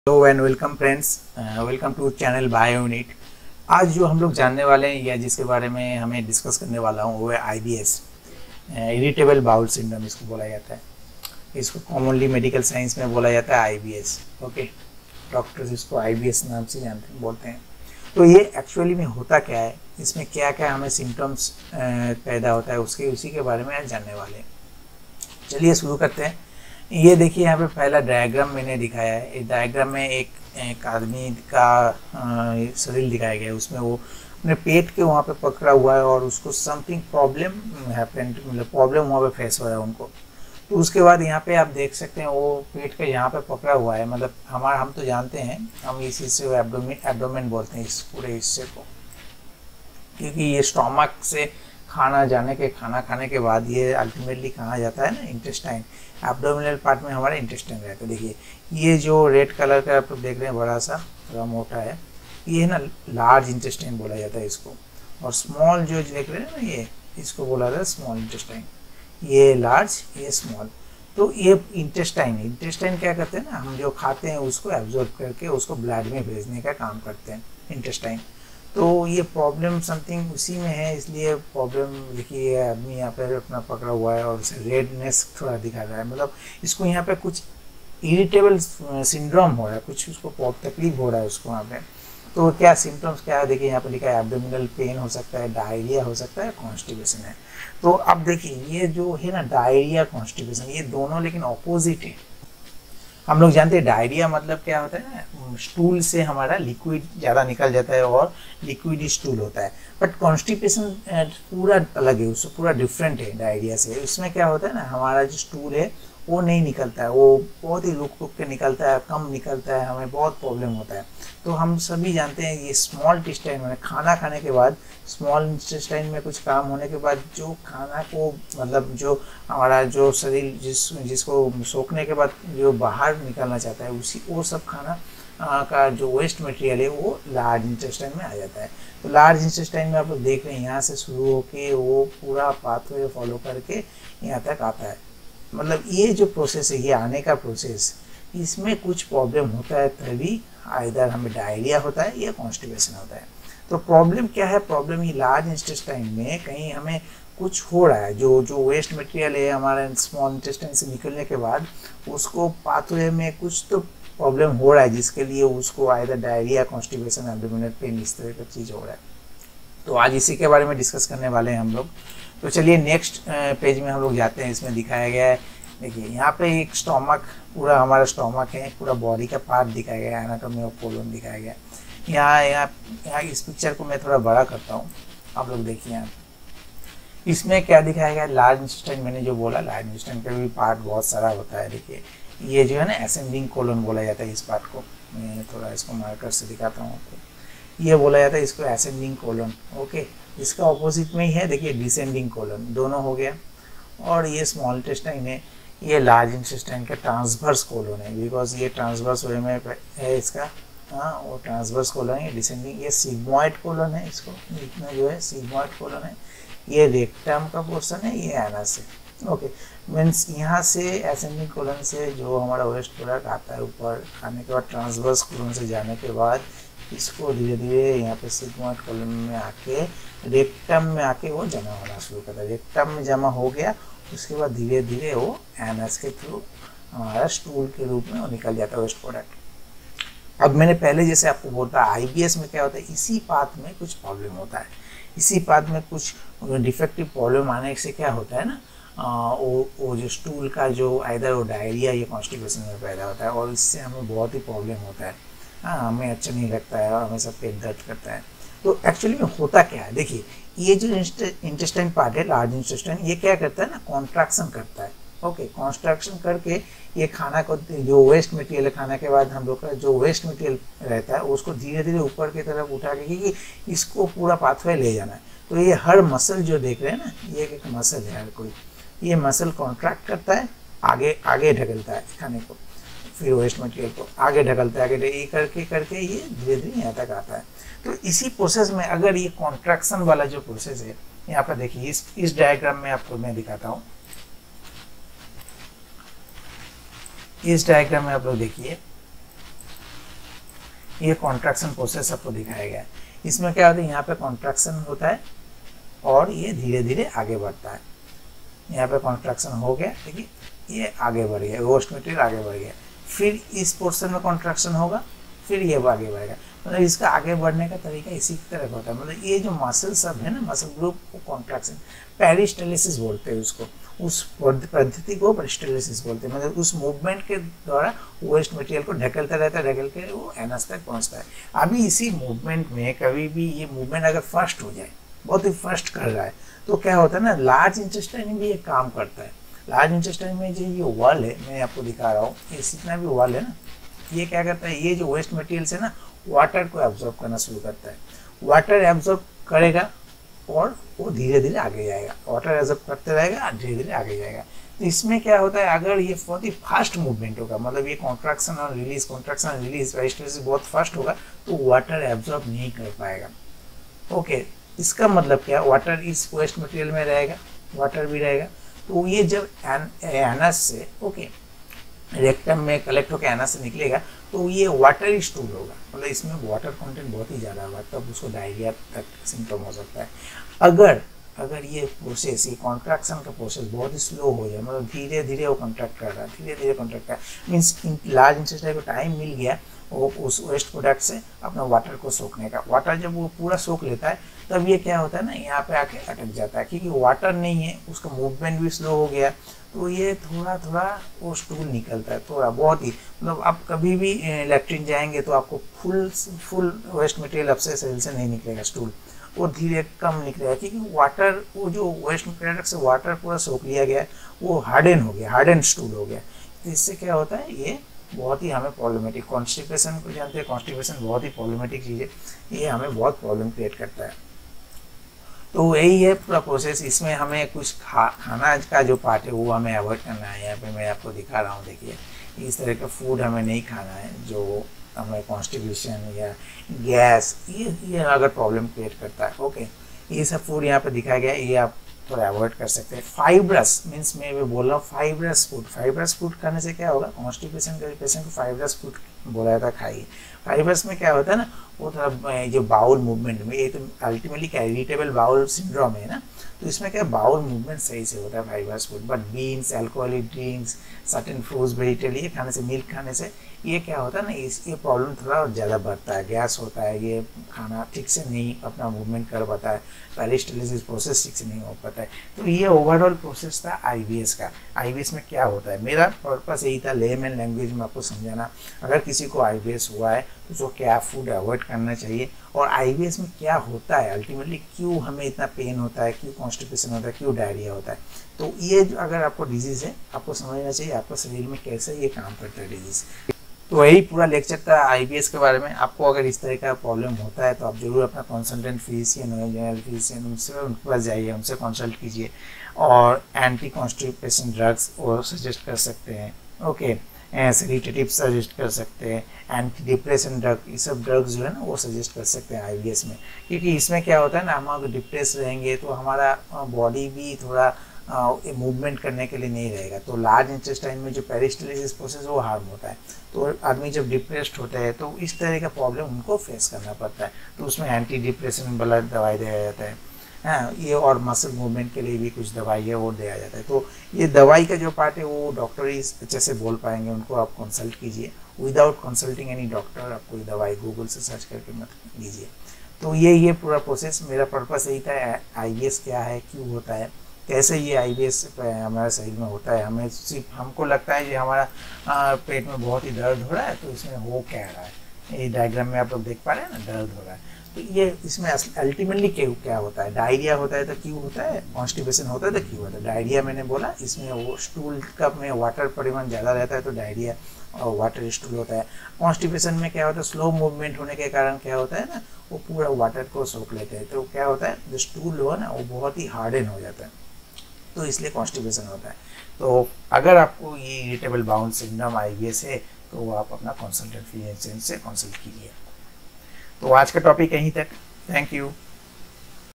Hello and welcome friends, welcome to channel bio unit. आज जो हम लोग जानने वाले हैं या जिसके बारे में हमें डिस्कस करने वाला हूँ वो है IBS, इरिटेबल बाउल सिंड्रोम इसको बोला जाता है। इसको कॉमनली मेडिकल साइंस में बोला जाता है IBS। ओके, डॉक्टर्स इसको IBS नाम से बोलते हैं। तो ये एक्चुअली में होता क्या है, इसमें क्या क्या हमें सिम्टम्स पैदा होता है उसी के बारे में आज जानने वाले हैं। चलिए शुरू करते हैं। ये देखिए यहाँ पे पहला डायग्राम मैंने दिखाया है। इस डायग्राम में एक आदमी का शरीर दिखाया गया है। उसमें वो अपने पेट के वहाँ पे पकड़ा हुआ है और उसको समथिंग प्रॉब्लम हैपेंड, मतलब प्रॉब्लम वहाँ पे फेस हो रहा है उनको। तो उसके बाद यहाँ पे आप देख सकते हैं वो पेट के यहाँ पे पकड़ा हुआ है। मतलब हम तो जानते हैं, हम इस हिस्से को एब्डोमेन बोलते हैं, इस पूरे हिस्से को, क्योंकि ये स्टोमक से खाना खाने के बाद ये अल्टीमेटली कहाँ जाता है ना, इंटेस्टाइन। एब्डोमिनल पार्ट में हमारा इंटेस्टाइन रहता है। देखिए ये जो रेड कलर का आप देख रहे हैं, बड़ा सा थोड़ा मोटा है, ये है ना लार्ज इंटेस्टाइन बोला जाता है इसको। और स्मॉल जो देख रहे हैं ना, ये इसको बोला जाता है स्मॉल इंटेस्टाइन। ये लार्ज, ये स्मॉल। तो ये इंटेस्टाइन क्या करते हैं ना, हम जो खाते हैं उसको एब्जॉर्ब करके उसको ब्लड में भेजने का काम करते हैं इंटेस्टाइन। तो ये प्रॉब्लम समथिंग उसी में है, इसलिए प्रॉब्लम देखिए आदमी यहाँ पे अपना पकड़ा हुआ है और रेडनेस थोड़ा दिखा रहा है। मतलब इसको यहाँ पे कुछ इरिटेबल सिंड्रोम हो रहा है, कुछ उसको तकलीफ हो रहा है उसको वहाँ पे। तो क्या सिम्टम्स क्या है, देखिए यहाँ पे लिखा है एब्डोमिनल पेन हो सकता है, डायरिया हो सकता है, कॉन्स्टिपेशन है। तो अब देखिए ये जो है ना डायरिया कॉन्स्टिपेशन, ये दोनों लेकिन ऑपोजिट है। हम लोग जानते हैं डायरिया मतलब क्या होता है ना, स्टूल से हमारा लिक्विड ज़्यादा निकल जाता है और लिक्विड स्टूल होता है। बट कॉन्स्टिपेशन पूरा अलग है, उससे पूरा डिफरेंट है डायरिया से। उसमें क्या होता है ना, हमारा जो स्टूल है वो नहीं निकलता है, वो बहुत ही रुक रुक के निकलता है, कम निकलता है, हमें बहुत प्रॉब्लम होता है। तो हम सभी जानते हैं ये स्मॉल इंटेस्टाइन में खाना खाने के बाद, स्मॉल इंटेस्टाइन में कुछ काम होने के बाद जो खाना को, मतलब जो हमारा जो शरीर जिसको सोखने के बाद जो बाहर निकलना चाहता है, उसी वो सब खाना का जो वेस्ट मटेरियल है वो लार्ज इंटेस्टाइन में आ जाता है। तो लार्ज इंटेस्टाइन में आप लोग देख रहे हैं यहाँ से शुरू होके वो पूरा पाथवे फॉलो करके यहाँ तक आता है। मतलब ये जो प्रोसेस है, ये आने का प्रोसेस, इसमें कुछ प्रॉब्लम होता है तभी आइदर हमें डायरिया होता है या कॉन्स्टिपेशन होता है। तो प्रॉब्लम क्या है, प्रॉब्लम ये लार्ज इंटेस्टाइन में कहीं हमें कुछ हो रहा है, जो वेस्ट मटेरियल है हमारे स्मॉल इंटेस्टाइन से निकलने के बाद उसको पाथवे में कुछ तो प्रॉब्लम हो रहा है, जिसके लिए उसको either diarrhoea, constipation, abdominal pain, इस तरह का चीज़ हो रहा है। तो आज इसी के बारे में डिस्कस करने वाले हैं हम लोग। तो चलिए नेक्स्ट पेज में हम लोग जाते हैं। इसमें दिखाया गया है, देखिए यहाँ पे एक स्टोमक, पूरा हमारा स्टोमक है, पूरा बॉडी का पार्ट दिखाया गया है, एनाटॉमी ऑफ कोलन दिखाया गया है। यहाँ इस पिक्चर को मैं थोड़ा बड़ा करता हूँ, आप लोग देखिए यहाँ इसमें क्या दिखाया गया है। लार्ज इंटेस्टाइन मैंने जो बोला, लार्ज इंटेस्टाइन का भी पार्ट बहुत सारा होता है। देखिए ये जो है ना असेंडिंग कोलन बोला जाता है इस पार्ट को। मैं थोड़ा इसको मार्कर से दिखाता हूँ आपको। ये बोला जाता है इसको असेंडिंग कोलन। ओके, इसका ऑपोजिट में ही है, देखिए डिसेंडिंग कोलन, दोनों हो गया। और ये स्मॉल इंटेस्टाइन है, ये लार्ज इंटेस्टाइन का ट्रांसवर्स कोलन है, बिकॉज ये ट्रांसवर्स वे में है इसका। हाँ, वो ट्रांसवर्स कोलन है। डिसेंडिंग ये सिग्मॉइड कोलन है, इसको इतना जो है सिग्मॉइड कोलन है। ये रेक्टम का पोर्शन है, ये एनस है। ओके, मीन्स यहाँ से असेंडिंग कोलन से जो हमारा वेस्ट प्रोडक्ट आता है ऊपर खाने के बाद, ट्रांसवर्स कोलन से जाने के बाद इसको धीरे धीरे यहाँ पे सिग्मॉइड कोलन में आके रेक्टम में आके वो जमा होना शुरू करता है। रेक्टम में जमा हो गया, उसके बाद धीरे धीरे वो एनस के थ्रू हमारा स्टूल के रूप में वो निकल जाता है वेस्ट प्रोडक्ट। अब मैंने पहले जैसे आपको बोलता IBS में क्या होता है, इसी पाथ में कुछ प्रॉब्लम होता है, इसी पाथ में कुछ डिफेक्टिव प्रॉब्लम आने से क्या होता है ना, वो जो स्टूल का जो आइदर वो डायरिया या कॉन्स्टिपेशन में पैदा होता है, और इससे हमें बहुत ही प्रॉब्लम होता है। हाँ, हमें अच्छा नहीं लगता है और हमें सब पेट दर्द करता है। तो एक्चुअली में होता क्या है, देखिए ये जो इंटेस्टाइन पार्ट है, लार्ज इंटेस्टाइन, ये क्या करता है ना, कॉन्ट्रैक्शन करता है। ओके, कॉन्ट्रैक्शन करके ये खाना को, जो वेस्ट मटेरियल है खाने के बाद हम लोग का जो वेस्ट मटेरियल रहता है उसको धीरे धीरे ऊपर की तरफ उठा के, क्योंकि इसको पूरा पाथवे ले जाना है। तो ये हर मसल जो देख रहे हैं ना, ये एक मसल है हर कोई, ये मसल कॉन्ट्रैक्ट करता है, आगे आगे ढकलता है खाने को, फिर वेस्ट मटेरियल को आगे ढकलता है, आगे करके करके ये धीरे धीरे यहाँ तक आता है। तो इसी प्रोसेस में अगर ये कॉन्ट्रैक्शन वाला जो प्रोसेस है, यहाँ पर देखिए इस डायग्राम में आपको मैं दिखाता हूँ। इस डायग्राम में आप लोग देखिए, ये कॉन्ट्रैक्शन प्रोसेस आपको दिखाया गया है। इसमें क्या होता है, यहाँ पे कॉन्ट्रैक्शन होता है और ये धीरे धीरे आगे बढ़ता है। यहाँ पे कॉन्ट्रैक्शन हो गया, देखिए ये आगे बढ़ गया, वेस्ट मटेरियल आगे बढ़ गया, फिर इस पोर्शन में कॉन्ट्रैक्शन होगा, फिर ये आगे बढ़ेगा। मतलब इसका आगे बढ़ने का तरीका इसी तरह होता है। मतलब ये जो मसल सब है ना, मसल ग्रुप को कॉन्ट्रैक्शन, पेरिस्टाल्सिस बोलते हैं उसको, उस पद्धति को पेरिस्टाल्सिस बोलते हैं। मतलब उस मूवमेंट के द्वारा वेस्ट मटेरियल को ढकेलता रहता है, ढकेल के वो एनस तक पहुंचता है। अभी इसी मूवमेंट में कभी भी ये मूवमेंट अगर फर्स्ट हो जाए, बहुत ही फर्स्ट कर रहा है, तो क्या होता है ना, लार्ज इंटेस्टाइन भी एक काम करता है। लार्ज इंटेस्टाइन में जो ये वॉल है, मैं आपको दिखा रहा हूँ, ये जितना भी वॉल है ना, ये क्या करता है, ये जो वेस्ट मटेरियल से ना वाटर को एब्जॉर्ब करना शुरू करता है। वाटर एब्जॉर्ब करेगा और वो धीरे धीरे आगे जाएगा, वाटर एब्जॉर्ब करते रहेगा, धीरे धीरे आगे जाएगा। तो इसमें क्या होता है, अगर ये बहुत ही फास्ट मूवमेंट होगा, मतलब ये कॉन्ट्रैक्शन और रिलीज, कॉन्ट्रैक्शन और रिलीज पेरिस्टाल्सिस बहुत फास्ट होगा, तो वाटर एब्जॉर्ब नहीं कर पाएगा। ओके, इसका मतलब क्या, वाटर इस वेस्ट मटेरियल में रहेगा, वाटर भी रहेगा, तो ये जब एनस से रेक्टम में कलेक्ट होकर एनस से निकलेगा, तो ये वाटर स्टूल होगा। मतलब इसमें वाटर कंटेंट बहुत ही ज़्यादा होगा, तब उसको डायरिया तक सिम्टम हो सकता है। अगर ये प्रोसेस, ये कॉन्ट्रैक्शन का प्रोसेस बहुत ही स्लो हो जाए, मतलब धीरे धीरे वो कॉन्ट्रैक्ट कर रहा है, धीरे धीरे कॉन्ट्रैक्ट कर रहा है, मीन्स लार्ज इंटेस्टाइन को टाइम मिल गया वो उस वेस्ट प्रोडक्ट से अपना वाटर को सोखने का। वाटर जब वो पूरा सोख लेता है, तब ये क्या होता है ना, यहाँ पे आके अटक जाता है, क्योंकि वाटर नहीं है, उसका मूवमेंट भी स्लो हो गया, तो ये थोड़ा थोड़ा वो स्टूल निकलता है, थोड़ा बहुत ही। मतलब आप कभी भी लैट्रिन जाएंगे तो आपको फुल वेस्ट मटेरियल आपसे शरीर से नहीं निकलेगा, स्टूल वो धीरे कम निकलेगा, क्योंकि वाटर, वो जो वेस्ट मटेरियल से वाटर पूरा सोख लिया गया, वो हार्डन हो गया, हार्डन स्टूल हो गया। तो इससे क्या होता है, ये बहुत ही हमें प्रॉब्लमेटिक, कॉन्स्टिपेशन को जानते हैं, कॉन्स्टिपेशन बहुत ही प्रॉब्लमेटिक चीज़ है, ये हमें बहुत प्रॉब्लम क्रिएट करता है। तो यही है पूरा प्रोसेस। इसमें हमें कुछ खाना का जो पार्ट है वो हमें अवॉइड करना है। यहाँ पे मैं आपको दिखा रहा हूँ, देखिए इस तरह का फूड हमें नहीं खाना है जो हमें कॉन्स्टिपेशन या गैस ये अगर प्रॉब्लम क्रिएट करता है। ओके, ये सब फूड यहाँ पे दिखाया गया है, ये आप थोड़ा अवॉइड कर सकते हैं। फाइब्रस मीन्स मैं भी बोल रहा हूँ फाइब्रस फूड, फाइब्रस फूड खाने से क्या होगा, कॉन्स्टिपेशन के पेशेंट को फाइब्रस फूड बोला जाता है खाइए। फाइब्रस में क्या होता है ना, वो थोड़ा जो बाउल मूवमेंट में, ये तो अल्टीमेटली क्या इरिटेबल बाउल सिंड्रोम है ना, तो इसमें क्या बाउल मूवमेंट सही से होता है fibrous food. But beans, alcoholic drinks, certain fruits, vegetable ये खाने से, मिल्क खाने से ये क्या होता है ना, ये प्रॉब्लम थोड़ा ज़्यादा बढ़ता है, गैस होता है, ये खाना ठीक से नहीं अपना मूवमेंट कर पाता है, पेरिस्टाल्सिस प्रोसेस ठीक से नहीं हो पाता है। तो ये ओवरऑल प्रोसेस था आईबीएस का। आईबीएस में क्या होता है, मेरा पर्पस यही था लेमन लैंग्वेज में आपको समझाना। अगर किसी को आईबीएस हुआ है तो उसको क्या फूड अवॉइड करना चाहिए, और आईबीएस में क्या होता है अल्टीमेटली, क्यों हमें इतना पेन होता है, क्यों कॉन्स्टिपेशन होता है, क्यों डायरिया होता है। तो ये जो अगर आपको डिजीज़ है, आपको समझना चाहिए आपको शरीर में कैसे ये काम करता है डिजीज़। तो यही पूरा लेक्चर था आईबीएस के बारे में। आपको अगर इस तरह का प्रॉब्लम होता है तो आप जरूर अपना कंसल्टेंट फीस या जनरल फीस उनके पास जाइए, उनसे कंसल्ट कीजिए, और एंटी कॉन्स्टिपेशन ड्रग्स वो सजेस्ट कर सकते हैं। ओके, सेडेटिव सजेस्ट कर सकते हैं, एंटी डिप्रेशन ड्रग, ये सब ड्रग्स जो है ना वो सजेस्ट कर सकते हैं आईबीएस में। क्योंकि इसमें क्या होता है ना, हम अगर डिप्रेस रहेंगे तो हमारा बॉडी भी थोड़ा मूवमेंट करने के लिए नहीं रहेगा। तो लार्ज इंटेस्टाइन में जो पेरिस्टाल्सिस प्रोसेस वो हार्म होता है, तो आदमी जब डिप्रेस्ड होता है तो इस तरह का प्रॉब्लम उनको फेस करना पड़ता है। तो उसमें एंटी डिप्रेशन वाला दवाई दिया जाता है, हाँ ये, और मसल मूवमेंट के लिए भी कुछ दवाई है वो दिया जाता है। तो ये दवाई का जो पार्ट है वो डॉक्टर ही अच्छे से बोल पाएंगे, उनको आप कंसल्ट कीजिए। विदाउट कंसल्टिंग एनी डॉक्टर आप कोई दवाई गूगल से सर्च करके मत लीजिए। तो ये पूरा प्रोसेस, मेरा पर्पस यही था आईबीएस क्या है, क्यों होता है, कैसे ये आईबीएस हमारे शरीर में होता है। हमें सिर्फ हमको लगता है कि हमारा पेट में बहुत ही दर्द हो रहा है, तो इसमें हो क्या रहा है, ये डायग्राम में आप लोग देख पा रहे हैं ना, दर्द हो रहा है। तो ये इसमें अल्टीमेटली क्या होता है, डायरिया होता है तो क्यों होता है, कॉन्स्टिपेशन होता है तो क्यों होता है। डायरिया मैंने बोला, इसमें वो स्टूल का में वाटर परिमाण ज़्यादा रहता है तो डायरिया और वाटर स्टूल होता है। कॉन्स्टिपेशन में क्या होता है, स्लो मूवमेंट होने के कारण क्या होता है ना, वो पूरा वाटर को सोख लेते हैं, तो क्या होता है जो स्टूल हो ना वो बहुत ही हार्डन हो जाता है, तो इसलिए कॉन्स्टिपेशन होता है। तो अगर आपको ये इरिटेबल बाउल सिंड्रोम आईबीएस है तो आप अपना कंसल्टेंट फिजिशियन से कंसल्ट कीजिए। तो आज का टॉपिक यहीं तक, थैंक यू।